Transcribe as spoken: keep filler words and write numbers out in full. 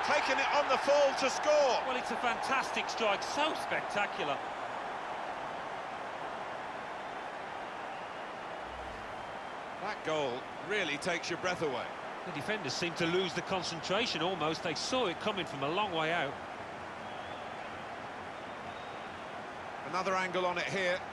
taking it on the full to score. Well, it's a fantastic strike, so spectacular. That goal really takes your breath away. The defenders seem to lose the concentration almost. They saw it coming from a long way out. Another angle on it here.